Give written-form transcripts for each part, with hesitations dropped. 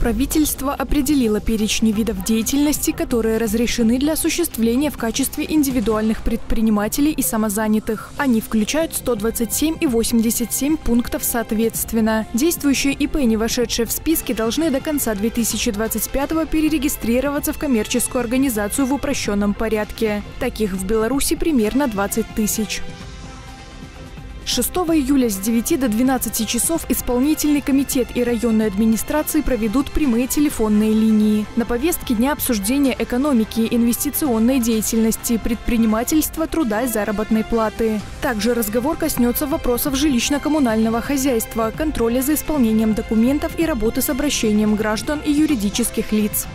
Правительство определило перечни видов деятельности, которые разрешены для осуществления в качестве индивидуальных предпринимателей и самозанятых. Они включают 127 и 87 пунктов соответственно. Действующие ИП, не вошедшие в списки, должны до конца 2025-го перерегистрироваться в коммерческую организацию в упрощенном порядке. Таких в Беларуси примерно 20 тысяч. 6 июля с 9 до 12 часов исполнительный комитет и районные администрации проведут прямые телефонные линии. На повестке дня обсуждение экономики, инвестиционной деятельности, предпринимательства, труда и заработной платы. Также разговор коснется вопросов жилищно-коммунального хозяйства, контроля за исполнением документов и работы с обращением граждан и юридических лиц.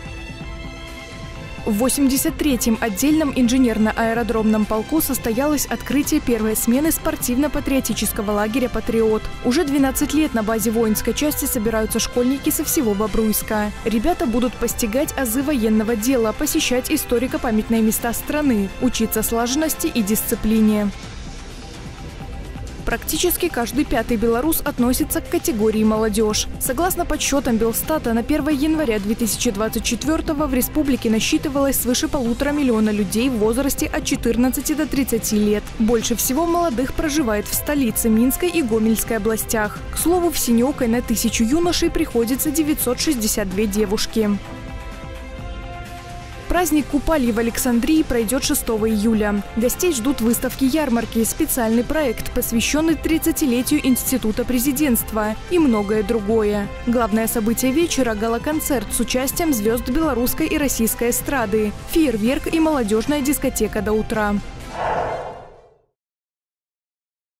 В 83-м отдельном инженерно-аэродромном полку состоялось открытие первой смены спортивно-патриотического лагеря «Патриот». Уже 12 лет на базе воинской части собираются школьники со всего Бобруйска. Ребята будут постигать азы военного дела, посещать историко-памятные места страны, учиться слаженности и дисциплине. Практически каждый пятый белорус относится к категории «молодежь». Согласно подсчетам Белстата, на 1 января 2024-го в республике насчитывалось свыше 1,5 миллиона людей в возрасте от 14 до 30 лет. Больше всего молодых проживает в столице, Минской и Гомельской областях. К слову, в Синеокой на 1000 юношей приходится 962 девушки. Праздник Купальи в Александрии пройдет 6 июля. Гостей ждут выставки-ярмарки, специальный проект, посвященный 30-летию Института президентства и многое другое. Главное событие вечера – гала-концерт с участием звезд белорусской и российской эстрады, фейерверк и молодежная дискотека до утра.